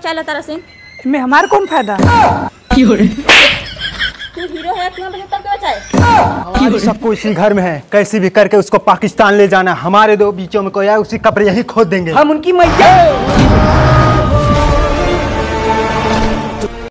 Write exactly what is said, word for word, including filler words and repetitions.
बचा ला तारा सिंह। में हमार कौन फायदा? तू हीरो है, तू बचा तब बचाए। सबको इसी घर में है, कैसे भी करके उसको पाकिस्तान ले जाना। हमारे दो बीचों में कोई है, उसी कब्र यहीं खोद देंगे। हम उनकी मैया